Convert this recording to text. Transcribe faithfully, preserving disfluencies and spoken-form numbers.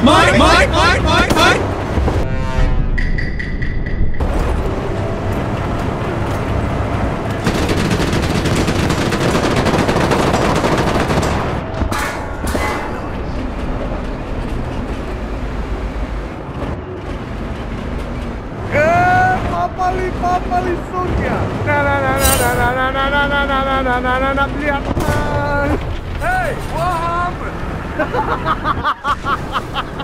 Mike, Mike, Mike, Mike, Mike. Papali, papali, sunya. Nah, nah, nah, nah, nah, nah, nah, nah, nah, nah, nah, nah, nah, nah, nah, lihat. Hey, what happened?